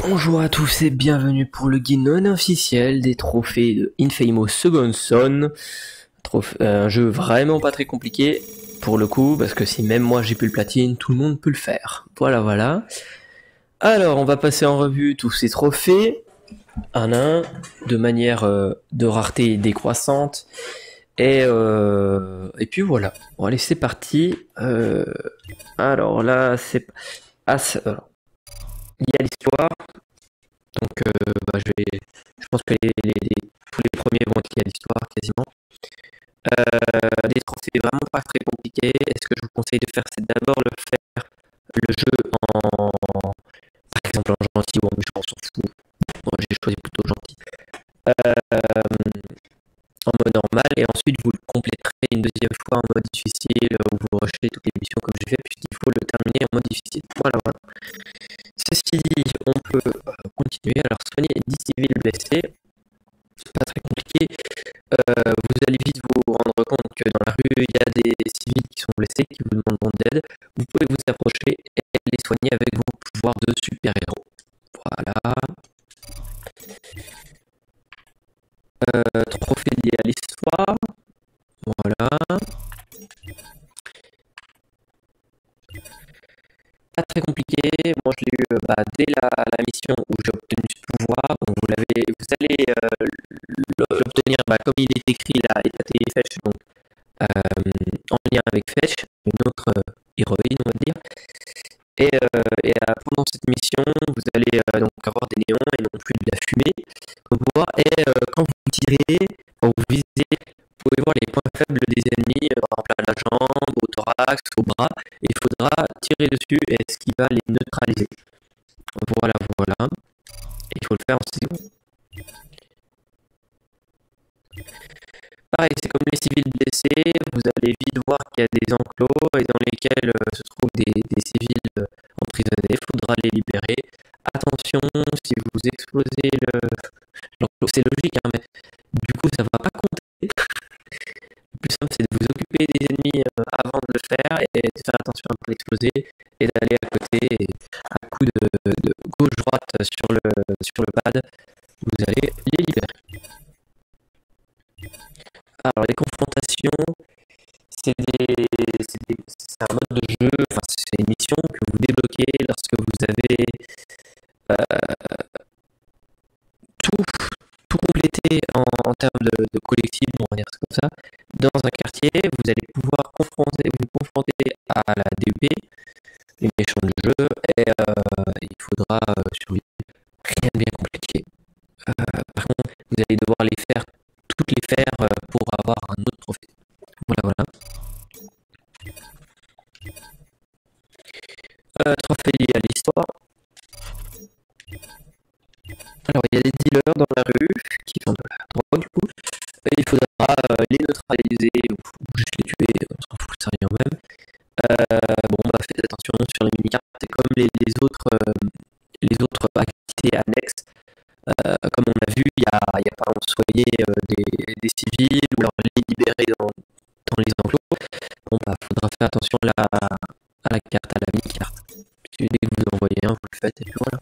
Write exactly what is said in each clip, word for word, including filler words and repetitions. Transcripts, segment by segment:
Bonjour à tous et bienvenue pour le guide non officiel des trophées de Infamous Second Son. Trophée, euh, un jeu vraiment pas très compliqué pour le coup, parce que si même moi j'ai pu le platine, tout le monde peut le faire. Voilà, voilà. Alors, on va passer en revue tous ces trophées, un à un, de manière euh, de rareté décroissante. Et, euh, et puis voilà. Bon, allez, c'est parti. Euh, alors là, c'est... Ah, alors, il y a l'histoire. Donc, euh, bah, je, vais, je pense que les, les, les, tous les premiers vont être liés à l'histoire quasiment. Euh, des trophées vraiment pas très compliqués. Et ce que je vous conseille de faire, c'est d'abord le faire le jeu en, par exemple, en gentil ou en méchant, on s'en fout. Moi, j'ai choisi plutôt gentil. Euh, en mode normal, et ensuite vous le compléterez une deuxième fois en mode difficile, où vous rushez toutes les missions comme j'ai fait, puisqu'il faut le terminer en mode difficile. Voilà, voilà. Ceci dit, on peut continuer. Alors, soigner dix civils blessés, c'est pas très compliqué. Euh, vous allez vite vous rendre compte que dans la rue, il y a des civils qui sont blessés, qui vous demanderont d'aide. Vous pouvez vous approcher et les soigner avec vos pouvoirs de super-héros. Voilà. Euh, trophée lié à l'histoire. Voilà. Pas très compliqué. Moi, je l'ai eu bah, dès la, la mission où j'ai obtenu ce pouvoir. Donc, vous l'avez, vous allez euh, l'obtenir bah, comme il est écrit là, étaté Fetch, donc euh, en lien avec Fetch, une autre euh, héroïne, on va dire. Et, euh, et euh, pendant cette mission, vous allez euh, donc avoir des néons et non plus de la fumée comme pouvoir. Et euh, quand vous tirez, quand vous visez, vous pouvez voir les points faibles des ennemis, euh, par exemple à la jambe, au thorax, au bras. Et il faudra tirer dessus et ce qui va les neutraliser. Voilà, voilà. Et il faut le faire en six secondes. Pareil, c'est comme les civils blessés, vous allez vite voir qu'il y a des enclos et dans lesquels euh, se trouvent des, des civils euh, emprisonnés, il faudra les libérer. Attention, si vous explosez le l'enclos, c'est logique, hein, mais du coup ça va pas compter. Le plus simple, c'est de vous occuper des ennemis euh, avant de le faire et de faire attention à ne pas l'exploser et d'aller à côté et à coup de, de gauche-droite sur le, sur le pad, vous allez les libérer. Alors les confrontations, c'est des, c'est des, c'est un mode de jeu, enfin c'est une mission que vous débloquez lorsque vous avez euh, tout, tout complété en, en termes de, de collectif, on va dire ça comme ça. Dans un quartier, vous allez pouvoir confronter, vous confronter à la D U P, les méchants du jeu, et euh, il faudra euh, survivre. Rien de bien compliqué. Euh, par contre, vous allez devoir les faire, toutes les faire euh, pour avoir un autre trophée. Voilà, voilà. Euh, trophée lié à l'histoire. Alors, il y a des dealers dans la rue qui font de la drogue, du coup. Et il faudra euh, les neutraliser ou, ou juste les tuer, on s'en fout, c'est rien même. Euh, bon, bah, faites attention sur les mini-cartes, c'est comme les, les, autres, euh, les autres activités annexes. Euh, comme on a vu, il y a, y a par exemple soigner euh, des, des civils ou alors les libérer dans, dans les enclos. Bon, bah, faudra faire attention à la, à la carte, à la mini-carte. Parce que dès que vous en voyez un, vous le faites et puis voilà.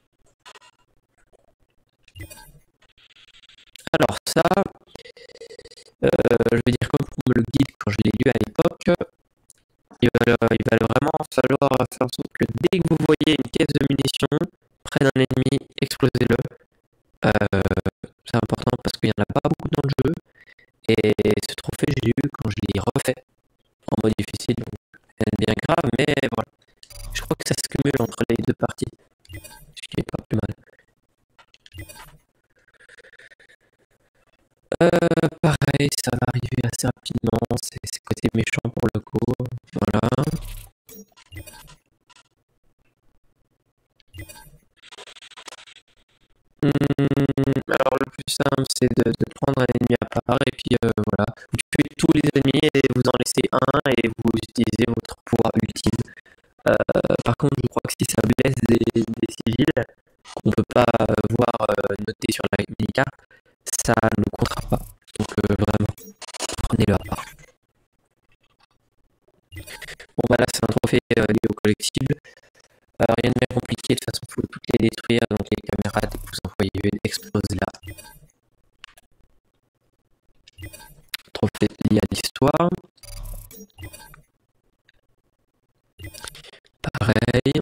Alors ça, euh, je vais dire comme pour le guide quand je l'ai lu à l'époque, il va, il va vraiment falloir faire en sorte que dès que vous voyez une caisse de munitions près d'un ennemi, explosez-le. Euh, c'est important parce qu'il n'y en a pas beaucoup dans le jeu. Et ce trophée, je l'ai eu quand je l'ai refait en mode difficile, donc c'est bien grave, mais voilà. Je crois que ça se cumule entre les deux parties, ce qui n'est pas plus mal. Euh, pareil, ça va arriver assez rapidement, c'est côté méchant pour le coup, voilà. Hum, alors le plus simple, c'est de, de prendre un ennemi à part, et puis euh, voilà, vous tuez tous les ennemis et vous en laissez un, et vous utilisez votre pouvoir ultime. Euh, par contre, je crois que si ça blesse des, des civils, qu'on ne peut pas voir euh, noté sur la mini-carte, ça ne comptera pas. Donc euh, vraiment, prenez-le à part. Bon bah là c'est un trophée euh, lié au collectible. Euh, rien de bien compliqué. de toute façon, il faut toutes les détruire. Donc les caméras, dès que vous en voyez une, explose là. Trophée lié à l'histoire. Pareil.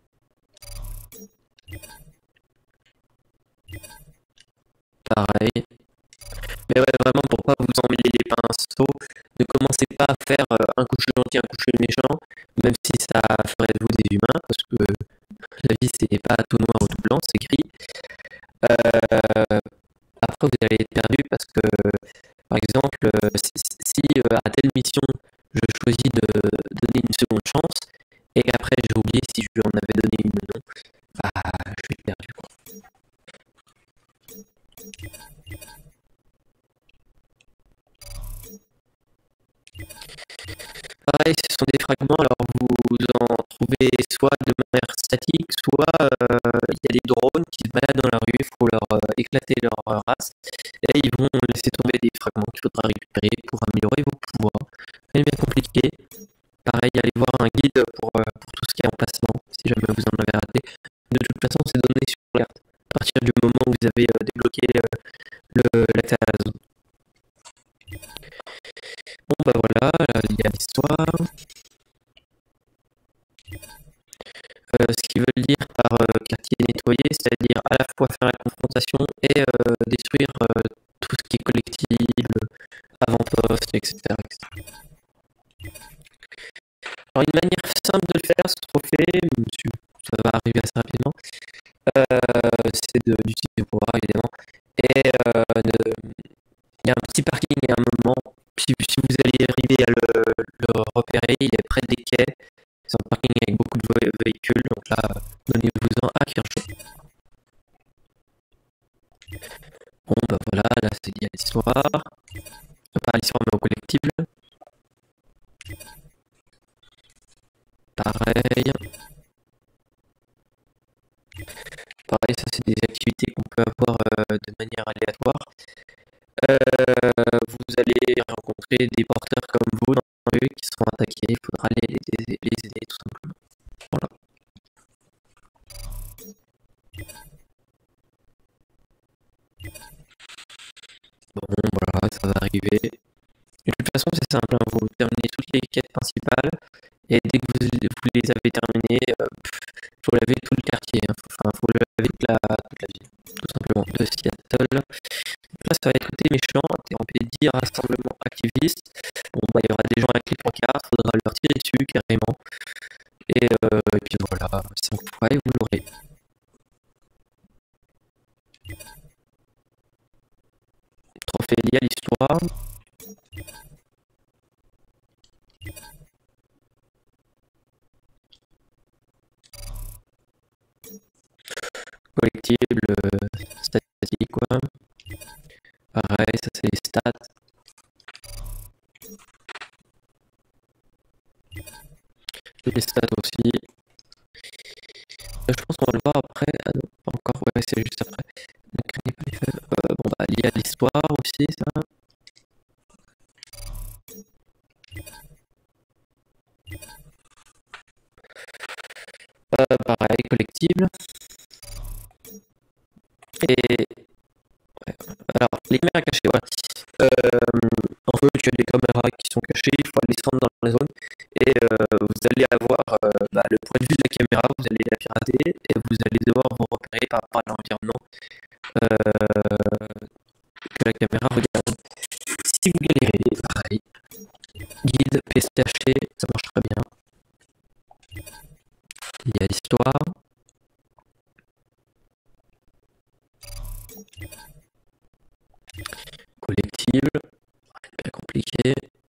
Pareil. Mais ouais, vraiment, pour pas vous emmêler les pinceaux, ne commencez pas à faire un couche gentil, un couche méchant, même si ça ferait de vous des humains, parce que la vie, c'est pas tout noir ou tout blanc, c'est gris. Euh, après, vous allez être perdu parce que, par exemple, si, si euh, à telle mission, je choisis de donner une seconde chance, et qu'après j'ai oublié si je lui en avais donné une ou non, bah, je vais être perdu, quoi. Pareil, ce sont des fragments, alors vous en trouvez soit de manière statique, soit euh, il y a des drones qui se baladent dans la rue, il faut leur euh, éclater leur euh, race, et ils vont laisser tomber des fragments qu'il faudra récupérer pour améliorer vos pouvoirs. C'est bien compliqué. Pareil, allez voir un guide pour, euh, pour tout ce qui est emplacement, si jamais vous en avez raté. De toute façon, c'est donné sur la carte, à partir du moment où vous avez euh, débloqué euh, le, l'accès à la zone. Bon bah voilà, il y a l'histoire. Euh, ce qu'ils veulent dire par euh, quartier nettoyé, c'est-à-dire à la fois faire la confrontation et euh, détruire euh, tout ce qui est collectible, avant-poste, et cetera, et cetera. Alors une manière simple de le faire, ce trophée, ça va arriver assez rapidement, euh, c'est d'utiliser le pouvoir évidemment. Et euh, de, il y a un petit parking à un moment, si, si vous allez arriver à le, le repérer, il est près des quais. C'est un parking avec beaucoup de véhicules, donc là, donnez-vous-en à Kirchhoff. Bon, bah voilà, là c'est lié à l'histoire. Pas à l'histoire, mais au collectible. Pareil. Pareil, ça c'est des activités qu'on peut avoir euh, de manière aléatoire. Euh, vous allez rencontrer des porteurs comme vous dans la rue qui seront attaqués, il faudra les, les, les aider tout simplement. Voilà. Bon, voilà, ça va arriver. Et de toute façon, c'est simple, hein, vous terminez toutes les quêtes principales, et dès que vous, vous les avez terminées, il euh, faut laver tout le quartier, hein. Enfin, faut laver toute la, toute la ville, tout simplement, de Seattle. Là, ça va être côté méchant, interrompé dix rassemblements activistes. Bon, bah, il y aura des gens avec les pancartes, il faudra leur tirer dessus carrément. Et, euh, et puis voilà, cinq fois et vous l'aurez. Trophée lié à l'histoire. Collectible, euh, statistique, quoi. Pareil, ça c'est les stats. Les stats aussi. Je pense qu'on va le voir après. Ah non, pas encore, ouais, c'est juste après. Ne craignez pas les faibles. Euh, bon, bah, lié à l'histoire aussi, ça. Euh, pareil, collectible. Et. Ouais. Alors, les caméras cachées, ouais. Euh, en fait, il y a des caméras qui sont cachées, il faut aller descendre dans la zone. Et euh, vous allez avoir euh, bah, le point de vue de la caméra, vous allez la pirater et vous allez devoir vous repérer par rapport à l'environnement euh, que la caméra regarde. Si vous galérez, pareil, guide, P C H C, ça marche très bien. Il y a l'histoire. Collectible, bien compliqué.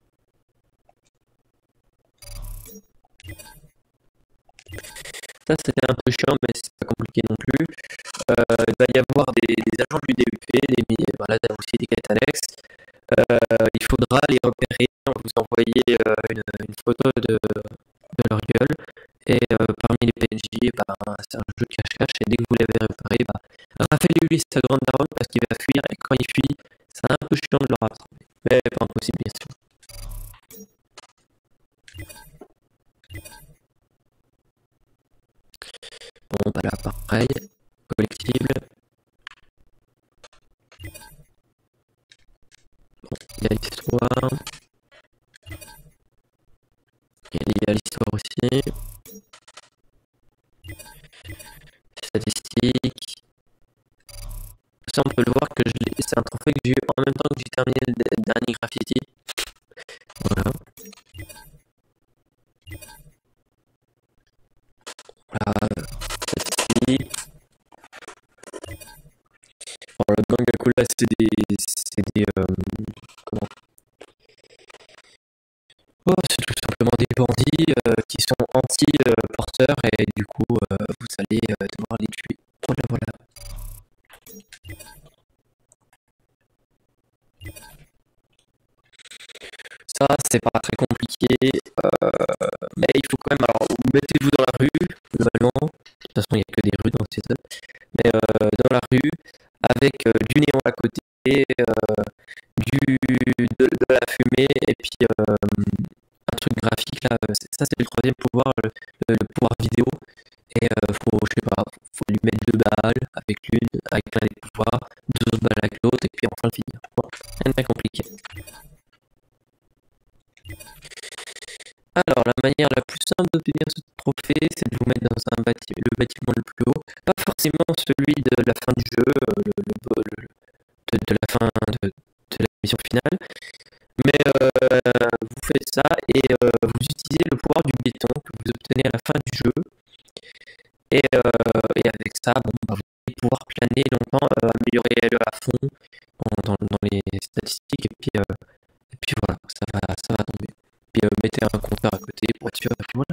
Ça c'était un peu chiant, mais c'est pas compliqué non plus. Euh, il va y avoir des, des agents du D U P, des, voilà, aussi des quêtes annexes. Euh, il faudra les repérer, vous envoyer euh, une, une photo de, de leur gueule. Et euh, parmi les P N J, bah, c'est un jeu de cache-cache. Et dès que vous l'avez repéré, bah, rafalez-lui sa grande daronne parce qu'il va fuir. Et quand il fuit, c'est un peu chiant de le rattraper. Mais pas impossible, bien sûr. Bon, bah là, pareil. Collectible. Bon, il y a l'histoire. Il y a l'histoire aussi. Statistiques. Ça, on peut le voir que c'est un trophée que j'ai eu en même temps que j'ai terminé le dernier graffiti. Voilà. Voilà. Statistique. Alors, le Gangakula, c'est des. C'est des. Euh, comment oh, c'est tout simplement des bandits euh, qui sont anti-porteurs et du coup, euh, vous allez euh, devoir les tuer. Voilà, voilà. Ça, c'est pas très compliqué, euh, mais il faut quand même. Alors, mettez-vous dans la rue, globalement. De toute façon, il n'y a que des rues dans le setup. Mais euh, dans la rue, avec euh, du néon à côté, euh, du, de, de la fumée, et puis euh, un truc graphique là. Ça, c'est le troisième pouvoir, le, le, le pouvoir vidéo. Et euh, faut, je sais pas, faut lui mettre deux balles avec l'une, avec l'un des pouvoirs, deux autres balles avec l'autre, et puis enfin le finir. Bon, rien de bien compliqué. Alors, la manière la plus simple d'obtenir ce trophée, c'est de vous mettre dans un bâtiment, le bâtiment le plus haut. Pas forcément celui de la fin du jeu, le, le, le, de, de la fin de, de la mission finale. Mais euh, vous faites ça et euh, vous utilisez le pouvoir du béton que vous obtenez à la fin du jeu. Et, euh, et avec ça, bon, bah, vous allez pouvoir planer longtemps, euh, améliorer L E à fond dans, dans, dans les statistiques. Et puis, euh, et puis voilà, ça va, ça va tomber. Puis euh, mettez un compteur à côté pour être sûr. Et puis voilà.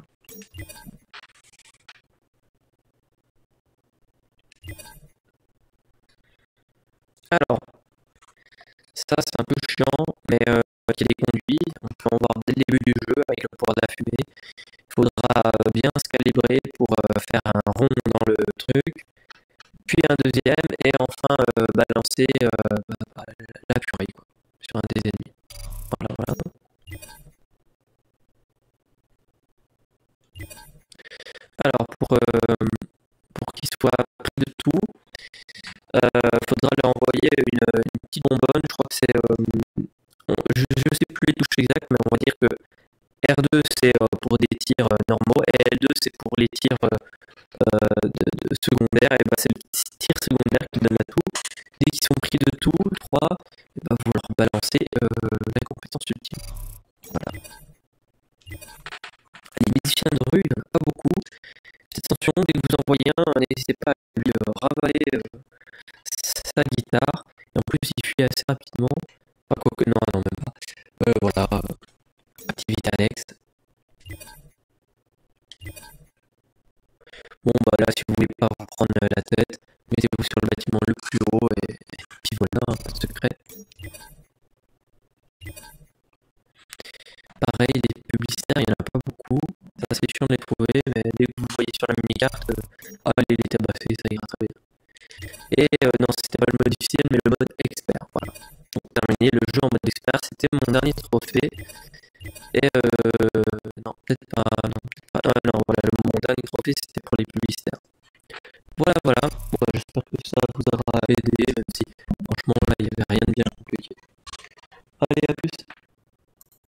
Alors, ça c'est un peu chiant, mais euh, il y a des conduits. On peut en voir dès le début du jeu avec le pouvoir de la fumée. Il faudra bien se calibrer pour euh, faire un rond dans le truc, puis un deuxième, et enfin euh, balancer euh, bah, la purée quoi, sur un des ennemis. Voilà, voilà. Alors pour, euh, pour qu'il soit pris de tout, il euh, faudra leur envoyer une, une petite bonbonne. Je crois que c'est, euh, je ne sais plus les touches exactes, mais on va dire que R deux c'est euh, pour des tirs euh, normaux et L deux c'est pour les tirs euh, de, de secondaires. Et bah c'est le tir secondaire qui donne à tout. Dès qu'ils sont pris de tout, trois, et bah vous leur balancez euh, la compétence ultime. Voilà. Les musiciens de rue, il n'y en a pas beaucoup. Faites attention, dès que vous en voyez un, n'hésitez pas à lui euh, ravaler euh, sa guitare. Et en plus, il fuit assez rapidement. Pas quoi que non, non, même pas. Euh, voilà. Activité annexe. Bon, bah là, si vous voulez pas vous prendre la tête, mettez-vous sur le bâtiment le plus haut et, et puis voilà, un peu de secret. Pareil, les publicitaires, il n'y en a pas beaucoup. C'est assez chiant de les trouver, mais dès que vous voyez sur la mini-carte, euh, allez les tabasser, ça ira très bien. Et euh, non, c'était pas le mode difficile, mais le mode expert. Voilà. Donc terminé, le jeu en mode expert, c'était mon dernier trophée. Et euh, non, peut-être pas, non, peut-être pas. Ah, non, voilà, le, mon dernier trophée, c'était pour les publicitaires. Voilà, voilà. Bon, bah, j'espère que ça vous aura aidé, même si franchement là, il n'y avait rien de bien compliqué. Allez, à plus.